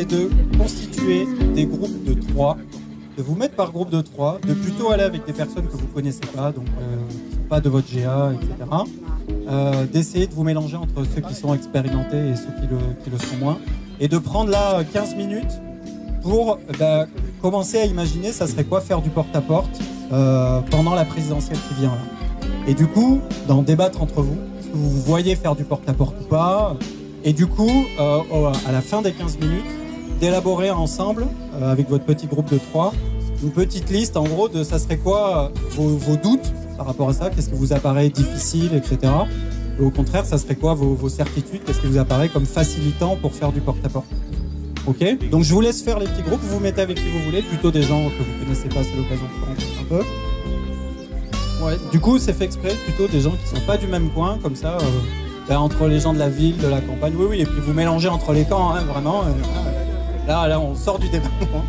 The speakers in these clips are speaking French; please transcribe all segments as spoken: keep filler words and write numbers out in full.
c'est de constituer des groupes de trois, de vous mettre par groupe de trois, de plutôt aller avec des personnes que vous ne connaissez pas, donc euh, qui ne sont pas de votre G A, et cetera. Euh, d'essayer de vous mélanger entre ceux qui sont expérimentés et ceux qui le, qui le sont moins, et de prendre là quinze minutes pour bah, commencer à imaginer ça serait quoi faire du porte-à-porte euh, pendant la présidentielle qui vient là. Et du coup, d'en débattre entre vous, est-ce que vous voyez faire du porte-à-porte ou pas, et du coup, euh, à la fin des quinze minutes, d'élaborer ensemble, euh, avec votre petit groupe de trois, une petite liste en gros de ça serait quoi vos, vos doutes par rapport à ça, qu'est-ce qui vous apparaît difficile, et cetera. Et au contraire, ça serait quoi vos, vos certitudes, qu'est-ce qui vous apparaît comme facilitant pour faire du porte-à-porte. Ok, donc je vous laisse faire les petits groupes, vous vous mettez avec qui vous voulez, plutôt des gens que vous connaissez pas, c'est l'occasion de se rencontrer un peu. Ouais, du coup, c'est fait exprès, plutôt des gens qui sont pas du même coin, comme ça, euh, ben, entre les gens de la ville, de la campagne, oui, oui, et puis vous mélangez entre les camps, hein, vraiment. Euh, là, là, on sort du débat.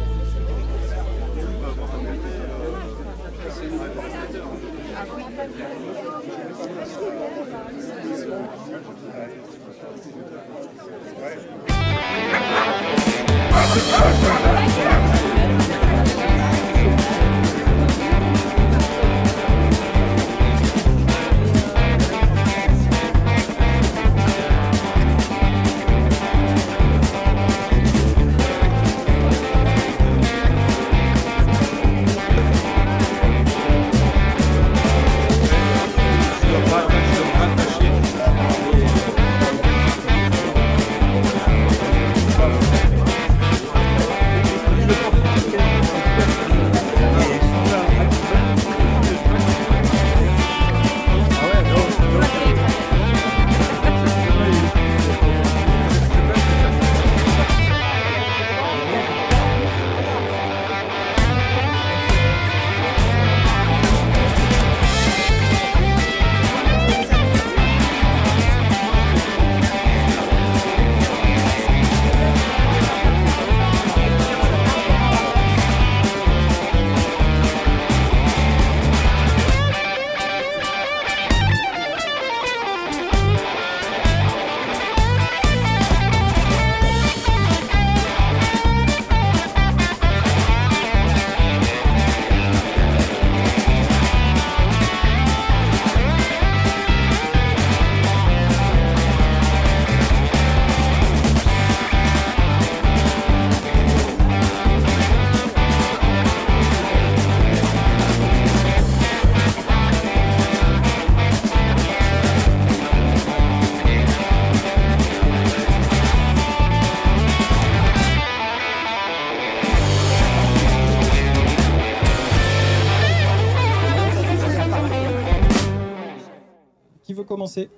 Commencer.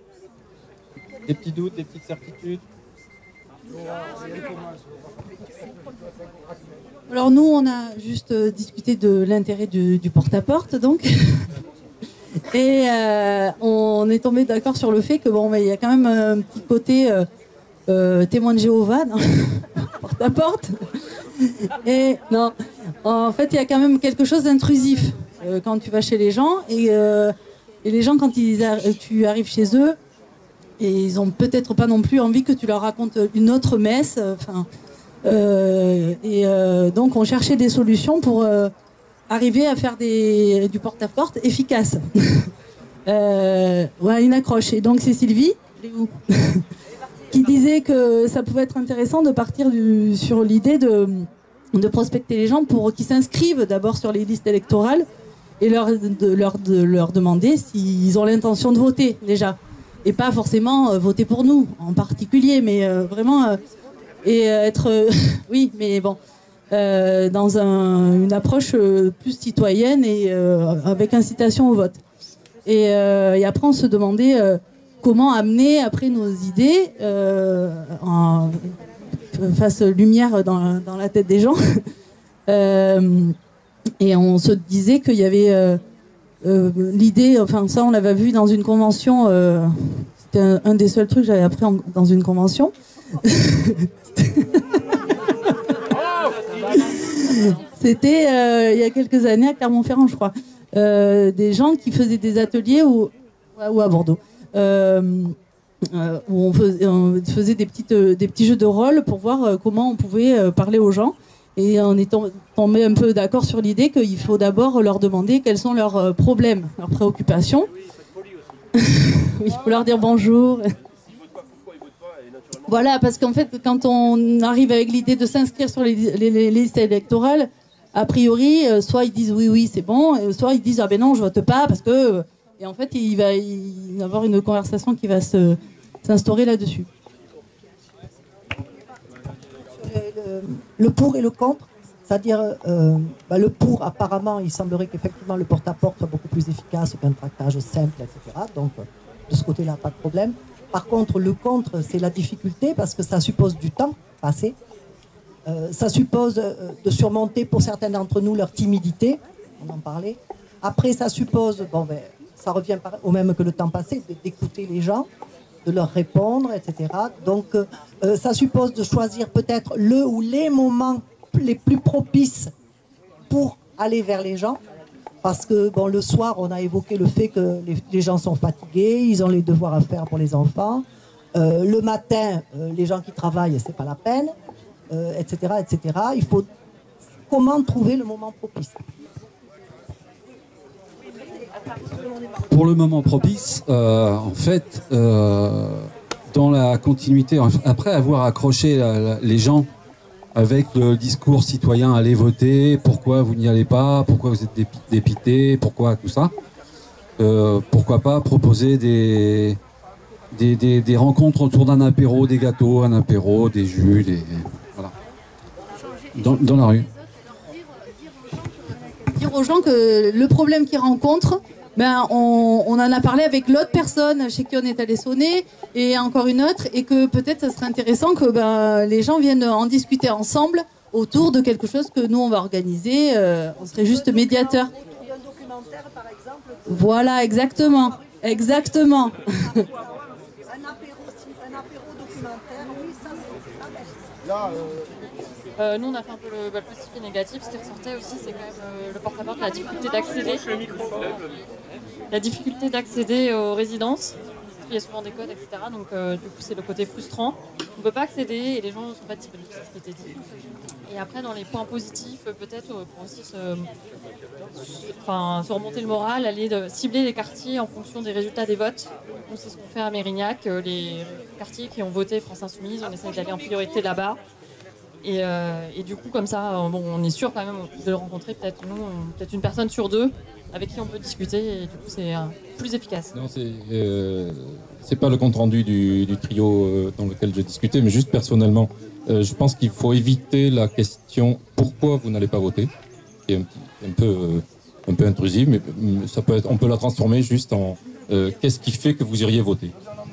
Des petits doutes, des petites certitudes. Alors nous, on a juste euh, discuté de l'intérêt du, du porte-à-porte, donc. Et euh, on est tombé d'accord sur le fait que bon, il y a quand même un petit côté euh, euh, témoin de Jéhovah dans porte-à-porte. Et non, en fait, il y a quand même quelque chose d'intrusif euh, quand tu vas chez les gens et euh, Et les gens, quand ils a, tu arrives chez eux, et ils ont peut-être pas non plus envie que tu leur racontes une autre messe. Enfin, euh, et euh, donc, on cherchait des solutions pour euh, arriver à faire des, du porte-à-porte efficace. euh, ouais, une accroche. Et donc, c'est Sylvie qui disait que ça pouvait être intéressant de partir du, sur l'idée de, de prospecter les gens pour qu'ils s'inscrivent d'abord sur les listes électorales et leur, de, leur, de leur demander s'ils ont l'intention de voter déjà. Et pas forcément euh, voter pour nous en particulier, mais euh, vraiment... Euh, et euh, être... Euh, oui, mais bon... Euh, dans un, une approche euh, plus citoyenne et euh, avec incitation au vote. Et, euh, et après, on se demandait euh, comment amener après nos idées euh, en face lumière dans, dans la tête des gens. euh, et on se disait qu'il y avait euh, euh, l'idée, enfin ça on l'avait vu dans une convention, euh, c'était un, un des seuls trucs que j'avais appris en, dans une convention. C'était euh, il y a quelques années à Clermont-Ferrand, je crois, euh, des gens qui faisaient des ateliers ou, ou à Bordeaux. Euh, euh, où on faisait, on faisait des, petites, des petits jeux de rôle pour voir euh, comment on pouvait euh, parler aux gens. Et on est tombé un peu d'accord sur l'idée qu'il faut d'abord leur demander quels sont leurs euh, problèmes, leurs préoccupations. Oui, il faut leur dire bonjour. Voilà, parce qu'en fait, quand on arrive avec l'idée de s'inscrire sur les, les, les listes électorales, a priori, euh, soit ils disent oui, oui, c'est bon, euh, soit ils disent ah ben non, je vote pas parce que. Et en fait, il va y avoir une conversation qui va se, s'instaurer là-dessus. Le, le pour et le contre, c'est-à-dire euh, bah le pour, apparemment, il semblerait qu'effectivement le porte-à-porte soit beaucoup plus efficace qu'un tractage simple, et cetera. Donc, de ce côté-là, pas de problème. Par contre, le contre, c'est la difficulté parce que ça suppose du temps passé. Euh, ça suppose euh, de surmonter pour certains d'entre nous leur timidité, on en parlait. Après, ça suppose, bon, ben, ça revient par, au même que le temps passé, d'écouter les gens, de leur répondre, et cetera. Donc, euh, ça suppose de choisir peut-être le ou les moments les plus propices pour aller vers les gens. Parce que, bon, le soir, on a évoqué le fait que les, les gens sont fatigués, ils ont les devoirs à faire pour les enfants. Euh, le matin, euh, les gens qui travaillent, c'est pas la peine, euh, et cetera, et cetera. Il faut comment trouver le moment propice. Pour le moment propice, euh, en fait, euh, dans la continuité, après avoir accroché la, la, les gens avec le discours citoyen, allez voter, pourquoi vous n'y allez pas, pourquoi vous êtes dépité, pourquoi tout ça, euh, pourquoi pas proposer des, des, des, des rencontres autour d'un apéro, des gâteaux, un apéro, des jus, des, voilà, dans, dans la rue. Dire aux gens que le problème qu'ils rencontrent, ben, on, on en a parlé avec l'autre personne chez qui on est allé sonner et encore une autre, et que peut-être ça serait intéressant que ben, les gens viennent en discuter ensemble autour de quelque chose que nous on va organiser. Euh, on serait juste médiateur. Un documentaire, par exemple. Voilà, exactement, exactement. Un apéro, un apéro documentaire, oui, ça c'est là. Euh, nous, on a fait un peu le, bah, le positif et le négatif. Ce qui ressortait aussi, c'est quand même euh, le porte-à-porte, la difficulté d'accéder. La difficulté d'accéder aux résidences. Il y a souvent des codes, et cetera. Donc, euh, du coup, c'est le côté frustrant. On ne peut pas accéder et les gens ne sont pas disponibles, c'est ce qui était dit. Et après, dans les points positifs, peut-être pour aussi se, enfin, se remonter le moral, aller de, cibler les quartiers en fonction des résultats des votes. Donc, c'est ce qu'on fait à Mérignac. Les quartiers qui ont voté France Insoumise, on essaie d'aller en priorité là-bas. Et, euh, et du coup, comme ça, bon, on est sûr quand même de le rencontrer, peut-être nous, peut-être une personne sur deux avec qui on peut discuter, et du coup, c'est euh, plus efficace. Non, c'est euh, c'est pas le compte-rendu du, du trio euh, dans lequel j'ai discuté, mais juste personnellement, euh, je pense qu'il faut éviter la question « Pourquoi vous n'allez pas voter ?» qui est un, petit, un, peu, euh, un peu intrusive, mais ça peut être, on peut la transformer juste en euh, « Qu'est-ce qui fait que vous iriez voter ?»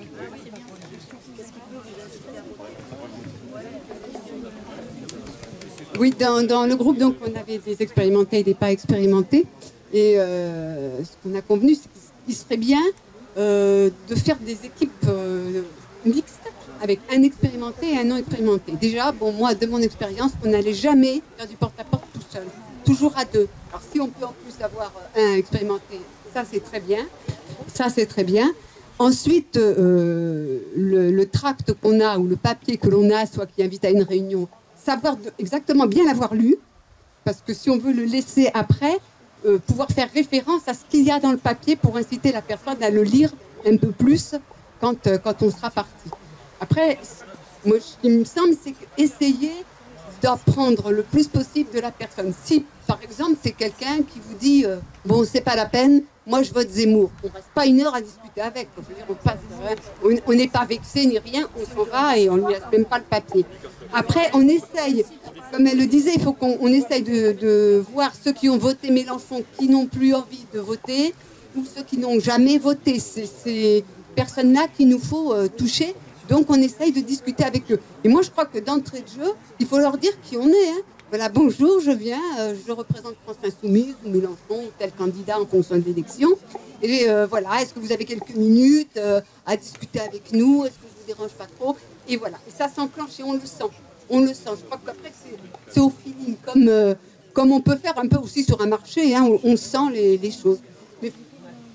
Oui, dans, dans le groupe, donc, on avait des expérimentés et des pas expérimentés. Et euh, ce qu'on a convenu, c'est qu'il serait bien euh, de faire des équipes euh, mixtes avec un expérimenté et un non expérimenté. Déjà, bon, moi, de mon expérience, on n'allait jamais faire du porte-à-porte tout seul, toujours à deux. Alors, si on peut en plus avoir un expérimenté, ça, c'est très bien. Ça, c'est très bien. Ensuite, euh, le, le tract qu'on a ou le papier que l'on a, soit qui invite à une réunion, savoir de, exactement bien l'avoir lu, parce que si on veut le laisser après, euh, pouvoir faire référence à ce qu'il y a dans le papier pour inciter la personne à le lire un peu plus quand, euh, quand on sera parti. Après, moi, ce qui me semble, c'est essayer d'apprendre le plus possible de la personne. Si, par exemple, c'est quelqu'un qui vous dit euh, « Bon, c'est pas la peine, moi je vote Zemmour », on ne reste pas une heure à discuter avec. Je veux dire, on passe, euh, on n'est pas vexé ni rien, on s'en va et on ne lui laisse même pas le papier. Après, on essaye, comme elle le disait, il faut qu'on on essaye de, de voir ceux qui ont voté Mélenchon, qui n'ont plus envie de voter, ou ceux qui n'ont jamais voté. C'est ces personnes-là qu'il nous faut euh, toucher. Donc, on essaye de discuter avec eux. Et moi, je crois que d'entrée de jeu, il faut leur dire qui on est. Hein. Voilà, bonjour, je viens, euh, je représente France Insoumise ou Mélenchon ou tel candidat en fonction de l'élection. Et euh, voilà, est-ce que vous avez quelques minutes euh, à discuter avec nous? Est-ce que je vous dérange pas trop? Et voilà, et ça s'enclenche et on le sent. On le sent. Je crois qu'après, c'est au feeling, comme, euh, comme on peut faire un peu aussi sur un marché. Hein, on, on sent les, les choses. Mais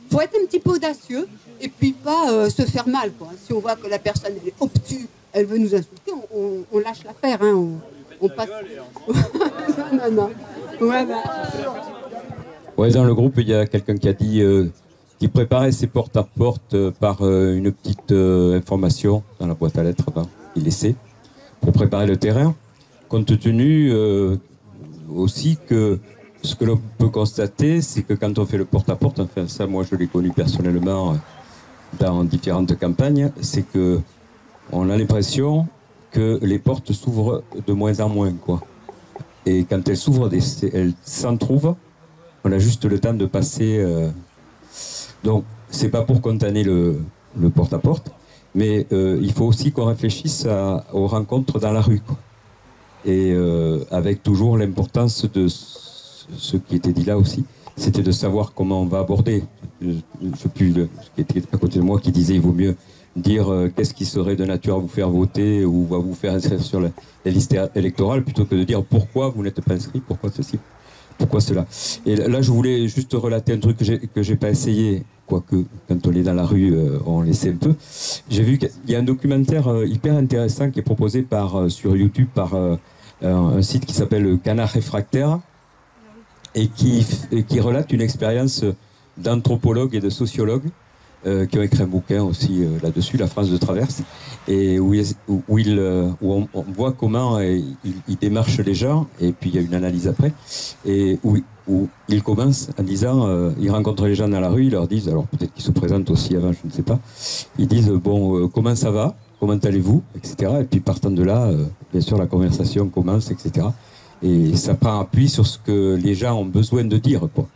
faut être un petit peu audacieux et puis pas euh, se faire mal, quoi. Si on voit que la personne elle est obtuse, elle veut nous insulter, on, on, on lâche l'affaire, hein, on, on passe. non, non, non. Voilà. Ouais, dans le groupe, il y a quelqu'un qui a dit euh, qu'il préparait ses porte-à-porte euh, par euh, une petite euh, information dans la boîte à lettres, ben, il laissait pour préparer le terrain, compte tenu euh, aussi que ce que l'on peut constater, c'est que quand on fait le porte-à-porte, enfin ça, moi je l'ai connu personnellement euh, dans différentes campagnes, c'est que on a l'impression que les portes s'ouvrent de moins en moins, quoi. Et quand elles s'ouvrent, elles s'entrouvent. On a juste le temps de passer. Euh... Donc, c'est pas pour condamner le, le porte-à-porte, mais euh, il faut aussi qu'on réfléchisse à, aux rencontres dans la rue, quoi. Et euh, avec toujours l'importance de ce qui était dit là aussi, c'était de savoir comment on va aborder. Je ne sais plus le, qui était à côté de moi qui disait il vaut mieux dire euh, qu'est-ce qui serait de nature à vous faire voter ou à vous faire inscrire sur la, la liste électorale, plutôt que de dire pourquoi vous n'êtes pas inscrit, pourquoi ceci, pourquoi cela. Et là, je voulais juste relater un truc que j'ai que j'ai pas essayé, quoique quand on est dans la rue, euh, on l'essaie un peu. J'ai vu qu'il y a un documentaire euh, hyper intéressant qui est proposé par euh, sur YouTube par euh, un, un site qui s'appelle Canard Réfractaire et qui, et qui relate une expérience d'anthropologues et de sociologues euh, qui ont écrit un bouquin aussi euh, là-dessus, La France de traverse, et où, il, où, il, où on, on voit comment euh, il, il démarche les gens, et puis il y a une analyse après, et où, où il commence en disant, euh, il rencontre les gens dans la rue, ils leur disent, alors peut-être qu'ils se présentent aussi avant, je ne sais pas, ils disent, bon, euh, comment ça va, comment allez-vous, et cetera. Et puis partant de là, euh, bien sûr, la conversation commence, et cetera. Et ça prend appui sur ce que les gens ont besoin de dire, quoi.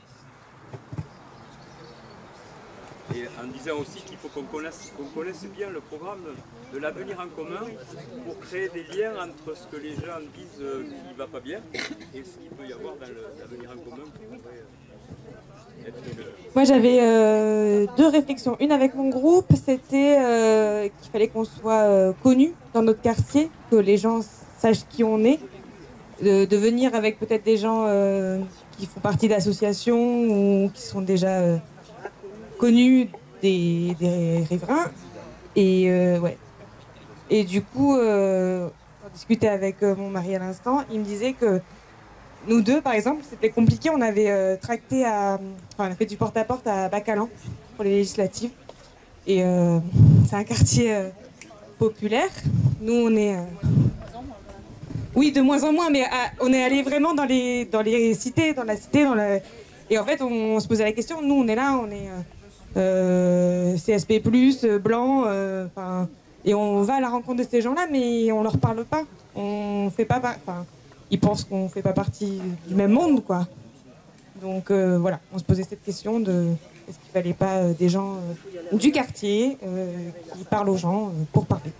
Et en disant aussi qu'il faut qu'on connaisse, qu'on connaisse bien le programme de l'avenir en commun pour créer des liens entre ce que les gens disent qui ne va pas bien et ce qu'il peut y avoir dans l'avenir en commun qui pourrait être le... Moi j'avais euh, deux réflexions. Une avec mon groupe, c'était euh, qu'il fallait qu'on soit euh, connu dans notre quartier, que les gens sachent qui on est. De, de venir avec peut-être des gens euh, qui font partie d'associations ou qui sont déjà euh, connus des, des riverains. Et, euh, ouais. Et du coup, euh, on discutait avec euh, mon mari à l'instant, il me disait que nous deux, par exemple, c'était compliqué. On avait euh, tracté à, enfin, on a fait du porte-à-porte à Bacalan pour les législatives. Et euh, c'est un quartier euh, populaire. Nous, on est... Euh, Oui, de moins en moins, mais à, on est allé vraiment dans les, dans les cités, dans la cité, dans la... et en fait, on, on se posait la question. Nous, on est là, on est euh, C S P plus, blanc, euh, et on va à la rencontre de ces gens-là, mais on leur parle pas. On fait pas, enfin, ils pensent qu'on fait pas partie du même monde, quoi. Donc euh, voilà, on se posait cette question de est-ce qu'il fallait pas euh, des gens euh, du quartier euh, qui parlent aux gens euh, pour parler.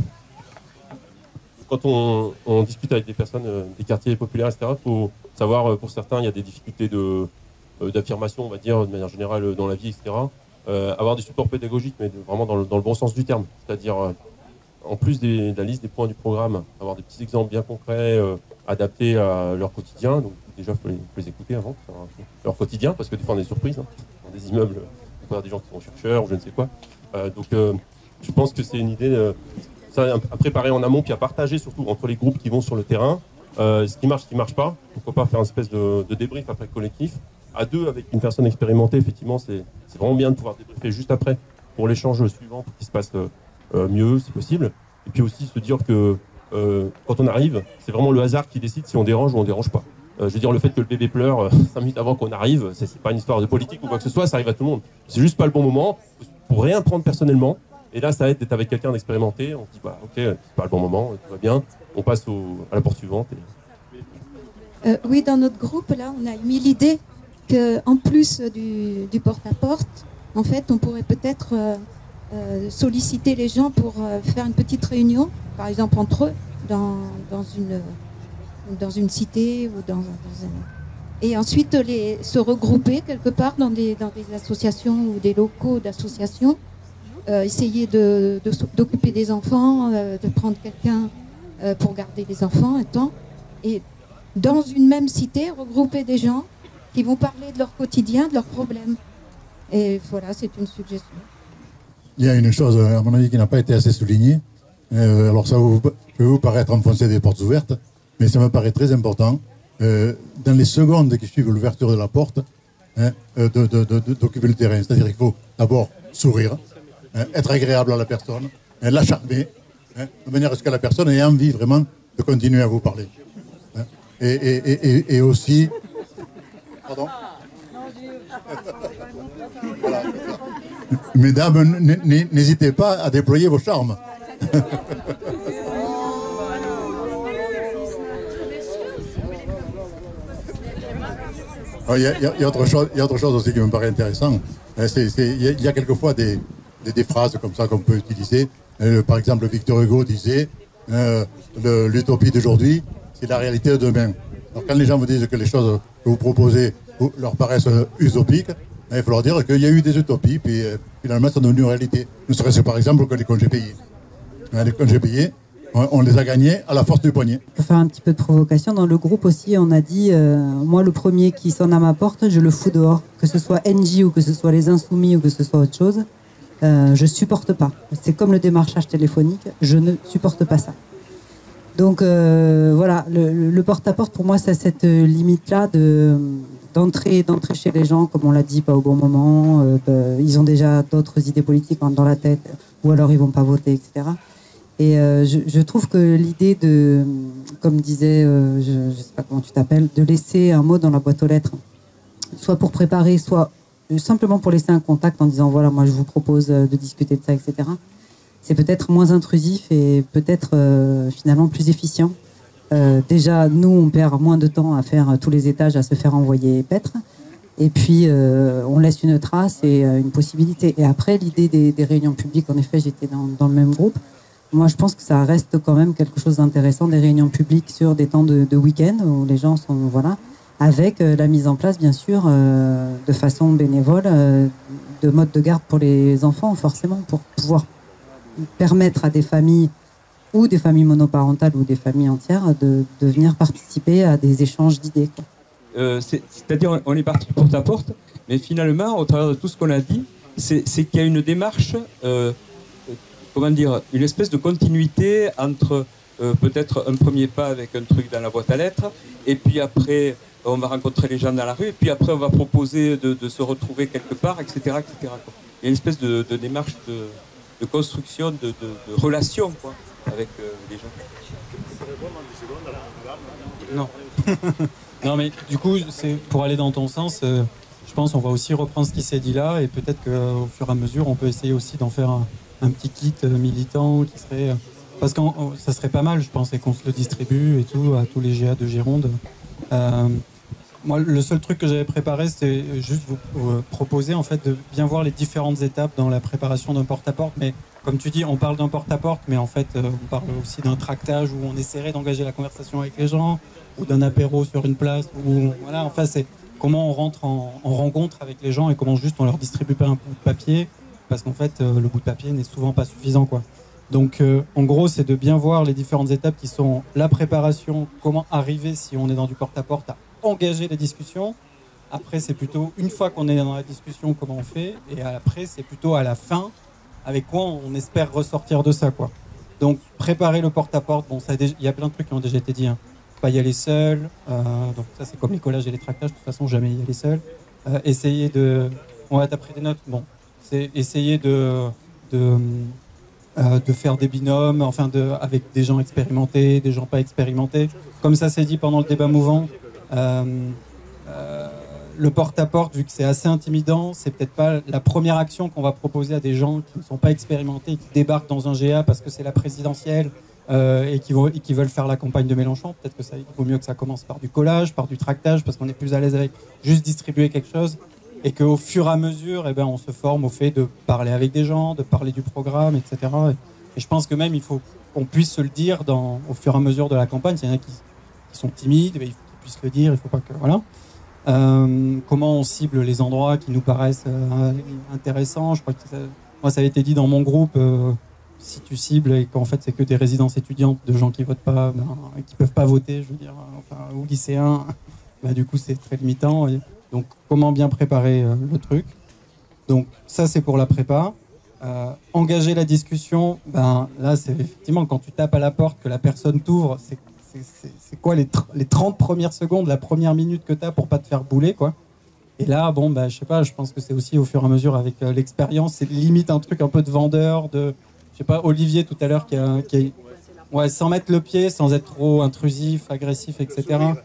Quand on, on discute avec des personnes euh, des quartiers populaires, et cetera, il faut savoir, euh, pour certains, il y a des difficultés de, euh, d'affirmation, on va dire, de manière générale, euh, dans la vie, et cetera. Euh, avoir des supports pédagogiques, mais de, vraiment dans le, dans le bon sens du terme. C'est-à-dire, euh, en plus des, de la liste des points du programme, avoir des petits exemples bien concrets, euh, adaptés à leur quotidien. Donc déjà, il faut, faut les écouter avant, leur quotidien, parce que des fois, on a des surprises. Hein. Dans des immeubles, on peut avoir des gens qui sont chercheurs ou je ne sais quoi. Euh, donc, euh, je pense que c'est une idée... Euh, ça à préparer en amont, puis à partager surtout entre les groupes qui vont sur le terrain. Euh, ce qui marche, ce qui ne marche pas. Pourquoi pas faire une espèce de, de débrief après le collectif. À deux, avec une personne expérimentée, effectivement, c'est, c'est vraiment bien de pouvoir débriefer juste après pour l'échange suivant, pour qu'il se passe euh, mieux, si possible. Et puis aussi se dire que euh, quand on arrive, c'est vraiment le hasard qui décide si on dérange ou on ne dérange pas. Euh, je veux dire, le fait que le bébé pleure euh, cinq minutes avant qu'on arrive, c'est, c'est pas une histoire de politique ou quoi que ce soit, ça arrive à tout le monde. C'est juste pas le bon moment, pour rien prendre personnellement. Et là, ça aide d'être avec quelqu'un d'expérimenté. On se dit, bah, ok, c'est pas le bon moment, tout va bien. On passe au, à la porte suivante. Et... Euh, oui, dans notre groupe, là, on a mis l'idée qu'en plus du, du porte-à-porte, en fait, on pourrait peut-être euh, euh, solliciter les gens pour euh, faire une petite réunion, par exemple entre eux, dans, dans, une, dans une cité ou dans, dans un... Et ensuite, les, se regrouper quelque part dans des, dans des associations ou des locaux d'associations. Euh, essayer de, de, d'occuper des enfants, euh, de prendre quelqu'un euh, pour garder les enfants un temps. Et dans une même cité, regrouper des gens qui vont parler de leur quotidien, de leurs problèmes. Et voilà, c'est une suggestion. Il y a une chose, à mon avis, qui n'a pas été assez soulignée. Euh, alors ça vous, peut vous paraître enfoncer des portes ouvertes, mais ça me paraît très important. Euh, dans les secondes qui suivent l'ouverture de la porte, hein, euh, de, de, de, de, d'occuper le terrain. C'est-à-dire qu'il faut d'abord sourire, hein, être agréable à la personne, hein, la charmer, hein, de manière à ce que la personne ait envie vraiment de continuer à vous parler. Hein. Et, et, et, et aussi... Pardon ? Voilà. Mesdames, n'hésitez pas à déployer vos charmes. Il y, y, y, a autre chose, y a autre chose aussi qui me paraît intéressant. Il y, y a quelquefois des, des, des phrases comme ça qu'on peut utiliser. Euh, par exemple, Victor Hugo disait euh, l'utopie d'aujourd'hui, c'est la réalité de demain. Alors quand les gens vous disent que les choses que vous proposez vous, leur paraissent utopiques, il faut leur dire qu'il y a eu des utopies, puis euh, finalement, elles sont devenues une réalité. Ne serait-ce par exemple que les congés payés. Hein, les congés payés, on, on les a gagnés à la force du poignet. Pour faire un petit peu de provocation, dans le groupe aussi, on a dit, euh, moi, le premier qui sonne à ma porte, je le fous dehors. Que ce soit N J ou que ce soit les Insoumis ou que ce soit autre chose, euh, je supporte pas. C'est comme le démarchage téléphonique, je ne supporte pas ça. Donc euh, voilà, le, le porte-à-porte, pour moi, c'est cette limite-là de... d'entrer d'entrer chez les gens, comme on l'a dit, pas au bon moment, euh, euh, ils ont déjà d'autres idées politiques dans la tête, ou alors ils vont pas voter, et cetera. Et euh, je, je trouve que l'idée de, comme disait, euh, je, je sais pas comment tu t'appelles, de laisser un mot dans la boîte aux lettres, soit pour préparer, soit simplement pour laisser un contact en disant voilà, moi je vous propose de discuter de ça, et cetera. C'est peut-être moins intrusif et peut-être euh, finalement plus efficient. Euh, déjà, nous, on perd moins de temps à faire tous les étages, à se faire envoyer paître. Et puis, euh, on laisse une trace et euh, une possibilité. Et après, l'idée des, des réunions publiques, en effet, j'étais dans, dans le même groupe. Moi, je pense que ça reste quand même quelque chose d'intéressant, des réunions publiques sur des temps de, de week-end où les gens sont, voilà, avec euh, la mise en place, bien sûr, euh, de façon bénévole, euh, de modes de garde pour les enfants, forcément, pour pouvoir permettre à des familles ou des familles monoparentales ou des familles entières de, de venir participer à des échanges d'idées. Euh, C'est-à-dire on est parti porte à porte, mais finalement, au travers de tout ce qu'on a dit, c'est qu'il y a une démarche, euh, comment dire, une espèce de continuité entre euh, peut-être un premier pas avec un truc dans la boîte à lettres, et puis après on va rencontrer les gens dans la rue, et puis après on va proposer de, de se retrouver quelque part, et cetera, et cetera. Il y a une espèce de, de démarche de, de construction, de, de, de relation, quoi, avec euh, les gens. Non. Non, mais du coup, c'est pour aller dans ton sens, euh, je pense qu'on va aussi reprendre ce qui s'est dit là, et peut-être qu'au fur et à mesure, on peut essayer aussi d'en faire un, un petit kit euh, militant qui serait... Euh, parce que ça serait pas mal, je pense, et qu'on se le distribue et tout, à tous les G A de Gironde. Euh, moi, le seul truc que j'avais préparé, c'était juste vous, vous proposer, en fait, de bien voir les différentes étapes dans la préparation d'un porte-à-porte, mais comme tu dis, on parle d'un porte-à-porte, mais en fait, on parle aussi d'un tractage où on essaierait d'engager la conversation avec les gens, ou d'un apéro sur une place, ou voilà, enfin, c'est comment on rentre en, en rencontre avec les gens et comment juste on leur distribue pas un bout de papier, parce qu'en fait, le bout de papier n'est souvent pas suffisant, quoi. Donc, euh, en gros, c'est de bien voir les différentes étapes qui sont la préparation, comment arriver, si on est dans du porte-à-porte, à engager les discussions. Après, c'est plutôt, une fois qu'on est dans la discussion, comment on fait, et après, c'est plutôt à la fin, avec quoi on espère ressortir de ça, quoi. Donc, préparer le porte-à-porte, bon, ça, il y a plein de trucs qui ont déjà été dit, hein. Pas y aller seul, euh, donc ça, c'est comme les collages et les tractages, de toute façon, jamais y aller seul. Euh, essayer de... On va t'après des notes, bon, c'est essayer de... de Euh, de faire des binômes, enfin de, avec des gens expérimentés, des gens pas expérimentés. Comme ça s'est dit pendant le débat mouvant, euh, euh, le porte-à-porte, vu que c'est assez intimidant, c'est peut-être pas la première action qu'on va proposer à des gens qui ne sont pas expérimentés, qui débarquent dans un G A parce que c'est la présidentielle euh, et, qui vont, et qui veulent faire la campagne de Mélenchon. Peut-être que ça il vaut mieux que ça commence par du collage, par du tractage, parce qu'on est plus à l'aise avec juste distribuer quelque chose. Et qu'au fur et à mesure, eh ben, on se forme au fait de parler avec des gens, de parler du programme, et cetera. Et, et je pense que même, il faut qu'on puisse se le dire dans, au fur et à mesure de la campagne. S'il y en a qui, qui sont timides, eh ben, il faut qu'ils puissent le dire. Il faut pas que... Voilà. Euh, comment on cible les endroits qui nous paraissent euh, intéressants. Je crois que ça, moi, ça avait été dit dans mon groupe, euh, si tu cibles et qu'en fait, c'est que des résidences étudiantes de gens qui votent pas, ben, qui peuvent pas voter, je veux dire, enfin, ou lycéens, ben, du coup, c'est très limitant. Et, donc, comment bien préparer euh, le truc. Donc ça, c'est pour la prépa. Euh, engager la discussion, ben, là, c'est effectivement quand tu tapes à la porte, que la personne t'ouvre, c'est, c'est, c'est, c'est quoi les, tr- les trente premières secondes, la première minute que tu as pour pas te faire bouler, quoi. Et là, bon, ben, je sais pas, je pense que c'est aussi au fur et à mesure avec euh, l'expérience, c'est limite un truc un peu de vendeur, de, je sais pas, Olivier tout à l'heure qui a, qui a, ouais, sans mettre le pied, sans être trop intrusif, agressif, et cetera.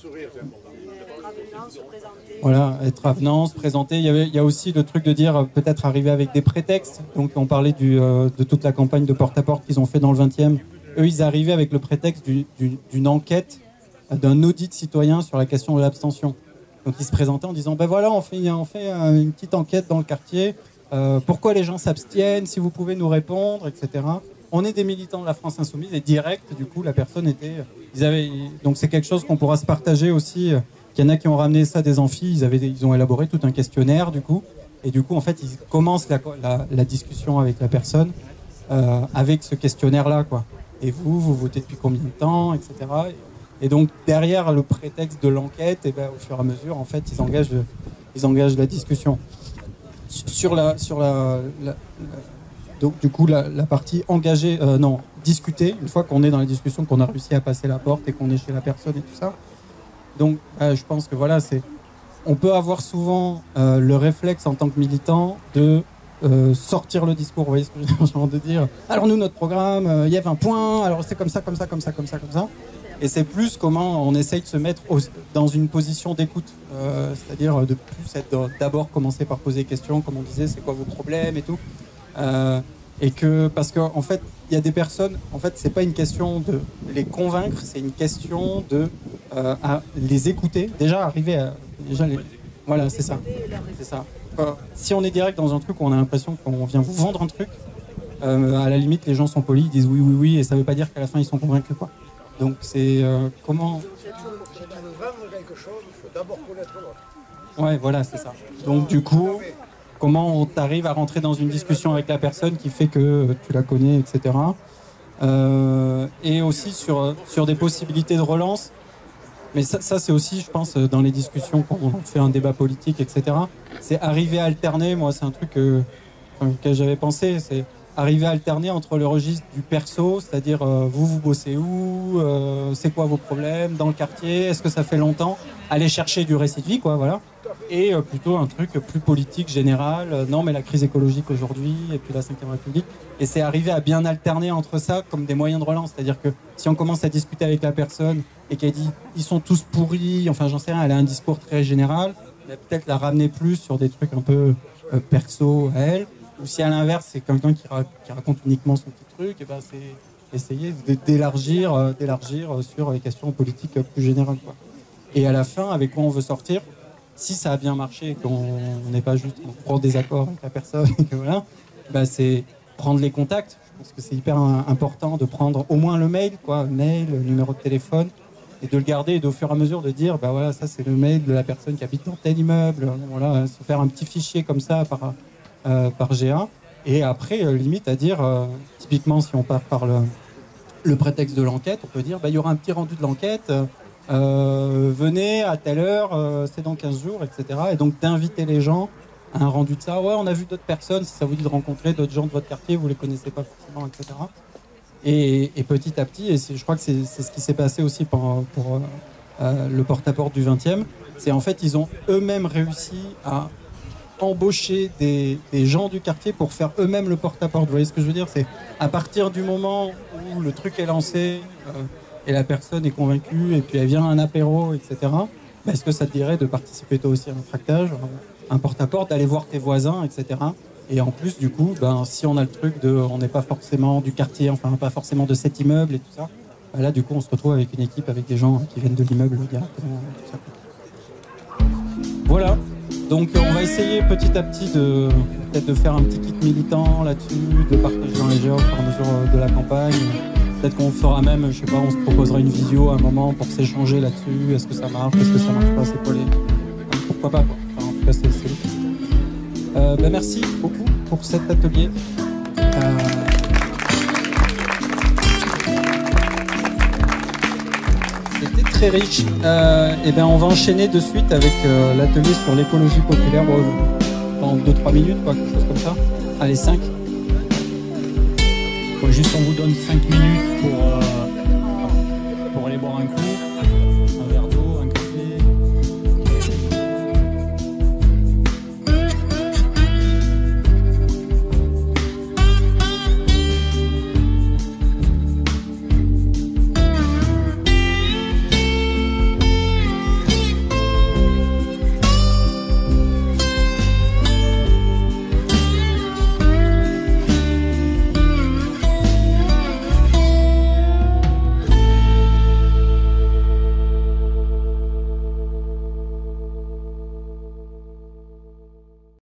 Voilà, être avenant, se présenter. Il y, avait, il y a aussi le truc de dire euh, peut-être arriver avec des prétextes. Donc on parlait du, euh, de toute la campagne de porte-à-porte qu'ils ont fait dans le vingtième. Eux, ils arrivaient avec le prétexte du, du, d'une enquête, euh, d'un audit citoyen sur la question de l'abstention. Donc ils se présentaient en disant ben voilà, on fait, on fait euh, une petite enquête dans le quartier. Euh, pourquoi les gens s'abstiennent, si vous pouvez nous répondre, et cetera. On est des militants de la France Insoumise et direct, du coup, la personne était. Ils avaient, donc c'est quelque chose qu'on pourra se partager aussi. Euh, Il y en a qui ont ramené ça des amphis, ils, avaient, ils ont élaboré tout un questionnaire du coup, et du coup en fait ils commencent la, la, la discussion avec la personne euh, avec ce questionnaire-là, quoi. Et vous, vous votez depuis combien de temps, et cetera. Et donc derrière le prétexte de l'enquête, et ben, au fur et à mesure en fait ils engagent, ils engagent la discussion. Sur la, sur la, la, la donc du coup la, la partie engagée, euh, non, discuter, une fois qu'on est dans la discussion, qu'on a réussi à passer la porte et qu'on est chez la personne et tout ça. Donc, euh, je pense que voilà, c'est, on peut avoir souvent euh, le réflexe en tant que militant de euh, sortir le discours. Vous voyez ce que j'ai envie de dire ? Alors nous, notre programme, euh, il y a vingt points. Alors c'est comme ça, comme ça, comme ça, comme ça, comme ça. Et c'est plus comment on essaye de se mettre au, dans une position d'écoute, euh, c'est-à-dire de plus être d'abord commencer par poser des questions, comme on disait, c'est quoi vos problèmes et tout. Euh, et que parce qu'en en fait, il y a des personnes, en fait, c'est pas une question de les convaincre, c'est une question de euh, à les écouter. Déjà arriver à déjà les, voilà, c'est ça, c'est ça. Euh, si on est direct dans un truc où on a l'impression qu'on vient vous vendre un truc, euh, à la limite, les gens sont polis, ils disent oui, oui, oui, et ça veut pas dire qu'à la fin ils sont convaincus, quoi. Donc c'est euh, comment. Si tu veux vendre quelque chose, il faut d'abord connaître l'autre. Ouais, voilà, c'est ça. Donc du coup. Comment on t'arrive à rentrer dans une discussion avec la personne qui fait que tu la connais, et cetera. Euh, et aussi sur, sur des possibilités de relance. Mais ça, ça, c'est aussi, je pense, dans les discussions quand on fait un débat politique, et cetera. C'est arriver à alterner, moi c'est un truc que, que j'avais pensé, c'est arriver à alterner entre le registre du perso, c'est-à-dire euh, vous, vous bossez où, euh, c'est quoi vos problèmes dans le quartier, est-ce que ça fait longtemps, aller chercher du récit de vie, quoi, voilà. Et euh, plutôt un truc plus politique, général, euh, non mais la crise écologique aujourd'hui, et puis la cinquième République. Et c'est arriver à bien alterner entre ça comme des moyens de relance. C'est-à-dire que si on commence à discuter avec la personne et qu'elle dit « ils sont tous pourris », enfin j'en sais rien, elle a un discours très général, elle va peut-être la ramener plus sur des trucs un peu euh, perso à elle. Ou si à l'inverse, c'est quelqu'un qui, ra- qui raconte uniquement son petit truc, et ben c'est essayer d'élargir, euh, d'élargir sur les questions politiques plus générales, quoi. Et à la fin, avec quoi on veut sortir, si ça a bien marché et qu'on n'est pas juste en gros désaccord avec la personne, et que voilà, bah c'est prendre les contacts. Je pense que c'est hyper important de prendre au moins le mail, quoi, mail, le numéro de téléphone, et de le garder et de, au fur et à mesure de dire, bah voilà, ça c'est le mail de la personne qui habite dans tel immeuble, voilà, se faire un petit fichier comme ça par, euh, par G A. Et après, euh, limite à dire, euh, typiquement si on part par le, le prétexte de l'enquête, on peut dire, bah il y aura un petit rendu de l'enquête. Euh, Euh, venez à telle heure, euh, c'est dans quinze jours, et cetera. Et donc d'inviter les gens à un rendu de ça. Ouais, on a vu d'autres personnes, si ça vous dit de rencontrer d'autres gens de votre quartier, vous les connaissez pas forcément, et cetera. Et, et petit à petit, et je crois que c'est ce qui s'est passé aussi pour, pour euh, le porte-à-porte du vingtième, c'est en fait ils ont eux-mêmes réussi à embaucher des, des gens du quartier pour faire eux-mêmes le porte-à-porte. Vous voyez ce que je veux dire? C'est à partir du moment où le truc est lancé, euh, et la personne est convaincue, et puis elle vient à un apéro, et cetera. Bah, est-ce que ça te dirait de participer toi aussi à un tractage, un porte-à-porte, d'aller voir tes voisins, et cetera. Et en plus, du coup, ben, si on a le truc de, on n'est pas forcément du quartier, enfin pas forcément de cet immeuble et tout ça, bah, là, du coup, on se retrouve avec une équipe, avec des gens qui viennent de l'immeuble directement, et tout ça. Voilà. Donc, on va essayer petit à petit de peut-être de faire un petit kit militant là-dessus, de partager dans les géos au fur et à mesure de la campagne. Peut-être qu'on fera même, je sais pas, on se proposera une visio à un moment pour s'échanger là-dessus. Est-ce que ça marche? Est-ce que ça marche pas? C'est quoi les... Enfin, pourquoi pas, quoi. Enfin, en tout cas, c'est... c'est... Euh, bah, merci beaucoup pour cet atelier. Euh... C'était très riche. Euh, et ben, on va enchaîner de suite avec euh, l'atelier sur l'écologie populaire. Bon, en deux trois minutes, quoi, quelque chose comme ça. Allez, cinq. Faut juste on vous donne cinq minutes pour, euh, pour aller boire un coup.